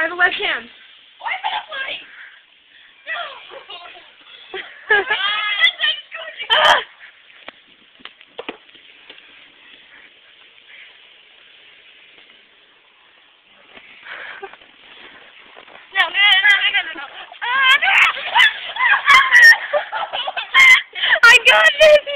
Try the left hand. Why am I not floating? No! No. I got this!